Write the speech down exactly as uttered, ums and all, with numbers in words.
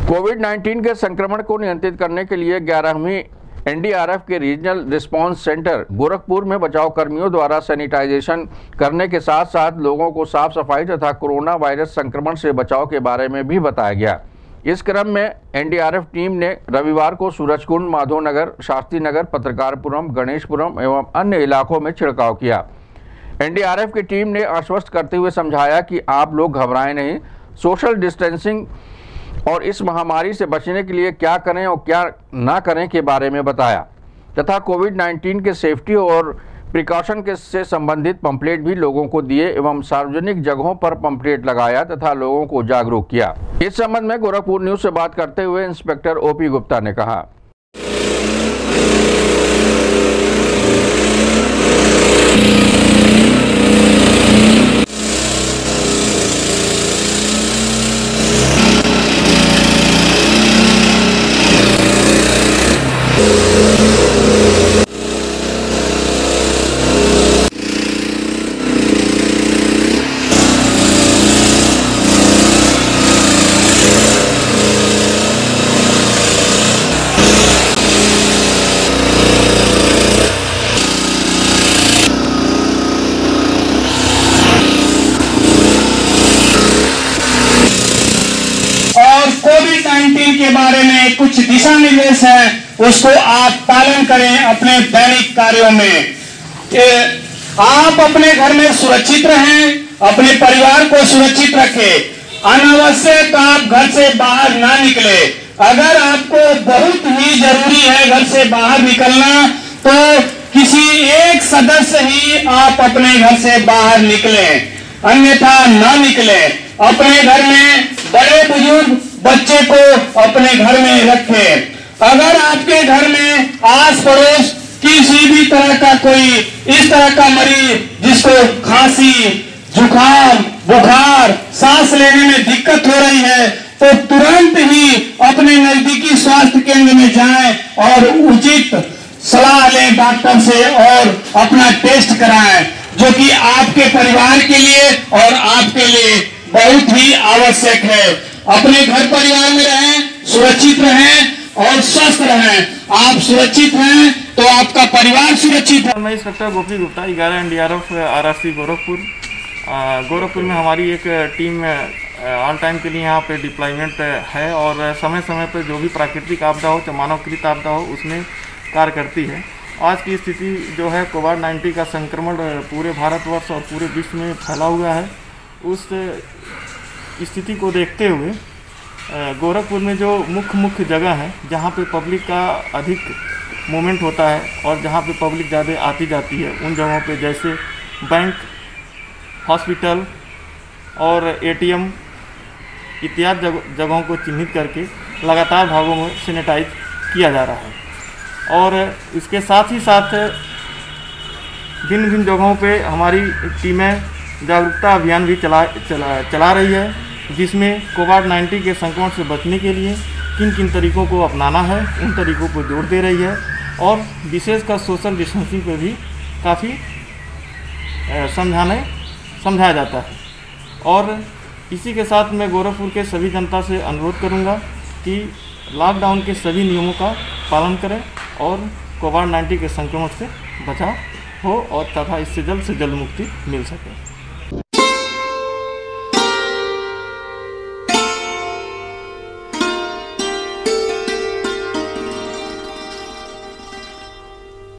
Covid nineteen के संक्रमण को नियंत्रित करने के लिए ग्यारहवीं एन डी आर एफ के रीजनल रिस्पांस सेंटर गोरखपुर में बचाव कर्मियों द्वारा सैनिटाइजेशन करने के साथ साथ लोगों को साफ सफाई तथा कोरोना वायरस संक्रमण से बचाव के बारे में भी बताया गया। इस क्रम में N D R F team ने रविवार को सूरजकुंड, माधोनगर, शास्त्री नगर, पत्रकारपुरम, गणेशपुरम एवं अन्य इलाकों में छिड़काव किया। एन डी आर एफ की टीम ने आश्वस्त करते हुए समझाया कि आप लोग घबराएं नहीं, सोशल डिस्टेंसिंग और इस महामारी से बचने के लिए क्या करें और क्या ना करें के बारे में बताया तथा कोविड नाइन्टीन के सेफ्टी और प्रिकॉशन के से संबंधित पंपलेट भी लोगों को दिए एवं सार्वजनिक जगहों पर पंपलेट लगाया तथा लोगों को जागरूक किया। इस संबंध में गोरखपुर न्यूज से बात करते हुए इंस्पेक्टर ओ पी गुप्ता ने कहा, कोविड नाइन्टीन के बारे में कुछ दिशा निर्देश है, उसको आप पालन करें अपने दैनिक कार्यों में। आप अपने घर में सुरक्षित रहें, अपने परिवार को सुरक्षित रखें। अनावश्यक आप घर से बाहर ना निकले। अगर आपको बहुत ही जरूरी है घर से बाहर निकलना तो किसी एक सदस्य ही आप अपने घर से बाहर निकले, अन्यथा ना निकले। अपने घर में बड़े बुजुर्ग बच्चे को अपने घर में रखें। अगर आपके घर में आस पड़ोस किसी भी तरह का कोई इस तरह का मरीज जिसको खांसी, जुकाम, बुखार, सांस लेने में दिक्कत हो रही है तो तुरंत ही अपने नजदीकी स्वास्थ्य केंद्र में जाएं और उचित सलाह लें डॉक्टर से और अपना टेस्ट कराएं, जो कि आपके परिवार के लिए और आपके लिए बहुत ही आवश्यक है। अपने घर परिवार में रहें, सुरक्षित रहें और स्वस्थ रहें। आप सुरक्षित हैं तो आपका परिवार सुरक्षित है। मैं इंस्पेक्टर गोपी गुप्ता, ग्यारह N D R F R R C Gorakhpur. Gorakhpur में हमारी एक टीम ऑन टाइम के लिए यहाँ पे डिप्लॉयमेंट है और समय समय पर जो भी प्राकृतिक आपदा हो, चाहे मानवकृत आपदा हो, उसमें कार्य करती है। आज की स्थिति जो है कोविड नाइन्टीन का संक्रमण पूरे भारतवर्ष और पूरे विश्व में फैला हुआ है। उस स्थिति को देखते हुए गोरखपुर में जो मुख्य मुख्य जगह हैं जहाँ पे पब्लिक का अधिक मूवमेंट होता है और जहाँ पे पब्लिक ज़्यादा आती जाती है, उन जगहों पे जैसे बैंक, हॉस्पिटल और ए टी एम इत्यादि जगहों को चिन्हित करके लगातार भागों में सैनिटाइज किया जा रहा है। और इसके साथ ही साथ भिन्न भिन्न जगहों पे हमारी टीमें जागरूकता अभियान भी चला चला चला रही है, जिसमें कोविड नाइन्टीन के संक्रमण से बचने के लिए किन किन तरीकों को अपनाना है उन तरीकों को जोर दे रही है और विशेषकर सोशल डिस्टेंसिंग पे भी काफ़ी समझाने समझाया जाता है। और इसी के साथ मैं गोरखपुर के सभी जनता से अनुरोध करूंगा कि लॉकडाउन के सभी नियमों का पालन करें और कोविड नाइन्टीन के संक्रमण से बचाव हो और तथा इससे जल्द से जल्द मुक्ति मिल सके।